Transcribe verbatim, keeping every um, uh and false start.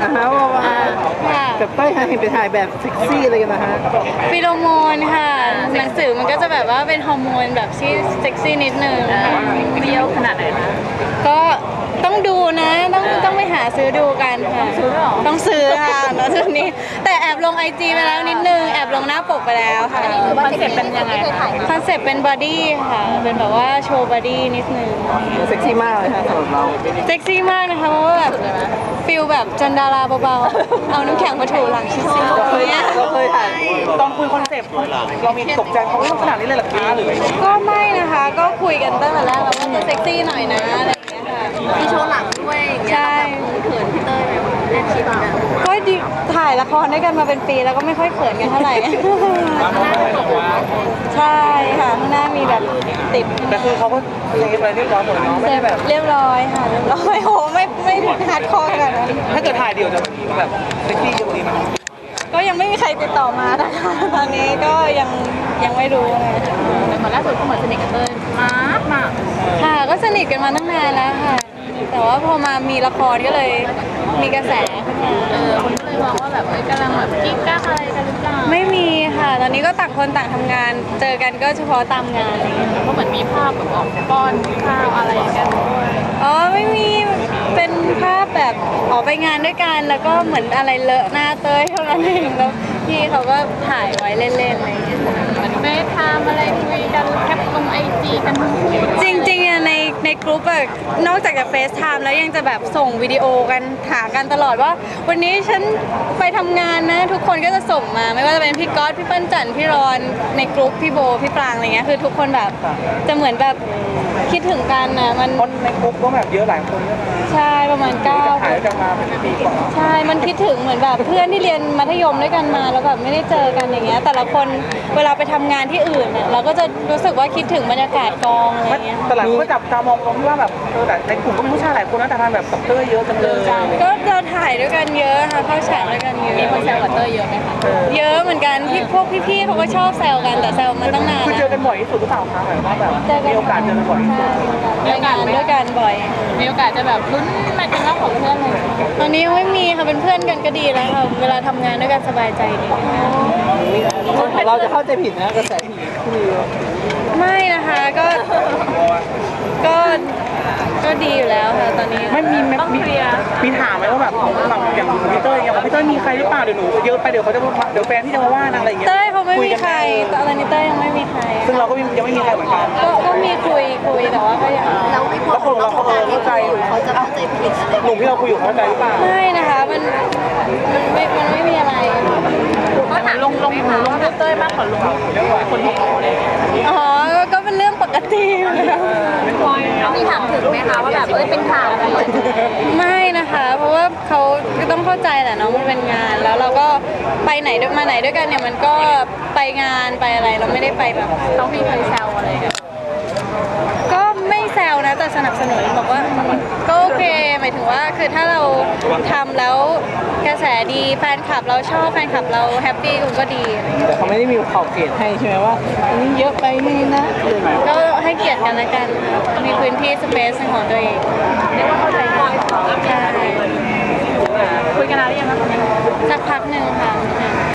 นะฮะว่ากับเต้ยฮะเห็นไปถ่ายแบบเซ็กซี่อะไรกันนะฮะฟิโลโมนค่ะหนังสือมันก็จะแบบว่าเป็นฮอร์โมนแบบที่เซ็กซี่นิดนึงเปรี้ยวขนาดไหนคะก็ต้องดูนะต้องต้องไปหาซื้อดูกันค่ะต้องซื้อค่ะแล้วทีนี้แต่แอบลงไอจีไปแล้วนิดนึงแอบลงหน้าปกไปแล้วค่ะคอนเซ็ปต์เป็นยังไงคอนเซ็ปต์เป็นบอดี้ค่ะเป็นแบบว่าโชว์บอดี้นิดนึงเซ็กซี่มากเลยค่ะสำหรับเราเซ็กซี่มากนะคะเพราะว่าแบบฟิลแบบจันดาราเบาๆเอาน้ำแข็งมาถูหลังชิซิเราเคยเราเคยถ่ายตอนคุยคอนเซ็ปต์เรามีตกใจเขาไม่ต้องขนาดนี้เลยหรอคะหรือก็ไม่นะคะก็คุยกันตั้งแต่แรกแล้วว่าจะเซ็กซี่หน่อยนะอะไรอย่างเงี้ยค่ะมีโชว์หลังด้วยใช่เขินพี่เต้ยเล่นชิปกันก็ถ่ายละครด้วยกันมาเป็นปีแล้วก็ไม่ค่อยเขินกันเท่าไหร่ใช่ค่ะข้างหน้ามีแบบติดแต่คือเขาก็เซฟอะไรเรียบร้อยหมดเนาะไม่ได้แบบเรียบร้อยค่ะเรียบร้อยโหไม่ไม่ฮาร์ดคอร์กันนะถ้าเกิดถ่ายเดี่ยวจะแบบเซ็กซี่จะดีไหมก็ยังไม่มีใครติดต่อมานะคะตอนนี้ก็ยังยังไม่รู้เลยแต่คนล่าสุดก็เหมือนสนิทกับเต้ยมากมากค่ะก็สนิทกันมาตั้งนานแล้วค่ะแต่ว่าพอมามีละครก็เลยมีกระแสขึ้นมาเออคนก็เลยมองว่าแบบเอ้ยกำลังแบบกิ๊กกักอะไรกันหรือเปล่าไม่มีค่ะตอนนี้ก็ต่างคนต่างทำงานเจอกันก็เฉพาะตามงานอะไรอย่างเงี้ยก็เหมือนมีภาพแบบออกป้อนข้าวอะไรกันด้วยอ๋อไม่มีเป็นภาพแบบออกไปงานด้วยกันแล้วก็เหมือนอะไรเลอะหน้าเต้ยเท่านั้นเองแล้วพี่เขาก็ถ่ายไว้เล่นๆอะไรอย่างเงี้ยเหมือนเฟซไทม์อะไรคุยกันแคปลงไอจีกันทั้งคู่จริงๆอะในในกลุ่มอะนอกจากจะเฟซไทม์แล้วยังจะแบบส่งวิดีโอกันหากันตลอดว่าวันนี้ฉันไปทำงานนะทุกคนก็จะส่งมาไม่ว่าจะเป็นพี่ก๊อตพี่เปิ้ลจันพี่รอนในกลุ่มพี่โบพี่ปรางอะไรเงี้ยคือทุกคนแบบจะเหมือนแบบคิดถึงกันนะมันคนในกลุ่มก็แบบเยอะหลายคนใช่ประมาณเก้าถ่ายกันมาเป็นปีกว่าใช่มันคิดถึงเหมือนแบบเพื่อนที่เรียนมัธยมด้วยกันมาแล้วแบบไม่ได้เจอกันอย่างเงี้ยแต่ละคนเวลาไปทำงานที่อื่นเนี่ยเราก็จะรู้สึกว่าคิดถึงบรรยากาศกองอะไรเงี้ยแต่หลายคนก็จับตามองตรงที่ว่าแบบเออแต่ในกลุ่มก็มีผู้ชายหลายคนนะแต่ทำแบบกับเต้ยเยอะจังเลยก็เราถ่ายด้วยกันเยอะค่ะเข้าฉากด้วยกันเยอะมีคนแซวกับเต้ยเยอะไหมคะเยอะเหมือนกันพี่พวกพี่ๆเขาก็ชอบแซวกันแต่แซวมาตั้งนานคือเจอกันบ่อยที่สุดหรือเปล่าคะหมายว่าแบบมีโอกาสเจอกันบ่อยที่สุดมีโอกาสด้วยกันบ่อยมีโอกาสจะแบบลุ้นมาเป็นรักของเพื่อนเลยตอนนี้ยังไม่มีค่ะเป็นเพื่อนกันก็ดีแล้วค่ะเวลาทำงานด้วยกันสบายใจดีคนของเราจะเข้าใจผิดนะกระแสผีคือไม่นะคะก็ก็ก็ดีอยู่แล้วค่ะตอนนี้ไม่มีไม่มีมีถามไหมว่าแบบแบบอย่างพี่เต้ยอย่างพี่เต้ยมีใครหรือเปล่าเดี๋ยวหนูเยอะไปเดี๋ยวเขาจะเดี๋ยวแฟนที่จะมาว่าอะไรอย่างเงี้ยเต้ยเขาไม่มีใครตอนนี้เต้ยยังไม่มีใครซึ่งเราก็ยังไม่มีใครเหมือนกันก็ก็มีคุยคุยแต่ว่าก็ยังเราไม่พอคนเราเข้าใจอยู่เขาจะเข้าใจผิดอะไรหนุ่มที่เราคุยอยู่เข้าใจหรือเปล่าไม่นะคะมันมันไม่มันไม่มีอะไรก็ถามลงลงลงลงเต้ยมากกว่าลงคนที่อ๋อก็เป็นเรื่องปกติเรามีถามถึงไหมคะว่าแบบเอ้ยเป็นข่าวไม่นะคะเพราะว่าเขาก็ต้องเข้าใจแหละเนาะมันเป็นงานแล้วเราก็ไปไหนมาไหนด้วยกันเนี่ยมันก็ไปงานไปอะไรเราไม่ได้ไปแบบต้องมีใครแซวอะไรกันก็ไม่แซวนะแต่สนับสนุนบอกว่าก็โอเคหมายถึงว่าคือถ้าเราทำแล้วกระแสดีแฟนคลับเราชอบแฟนคลับเราแฮปปี้ก็ดีแต่เขาไม่ได้มีขอบเขตให้ใช่ไหมว่าอันนี้เยอะไปนี่นะก็ให้เกียรติกันละกันมีพื้นที่สเปซของตัวเองเรียกว่าเข้าใจง่ายใช่คุยกันนานหรือยังคะตอนนี้สักพักหนึ่งค่ะ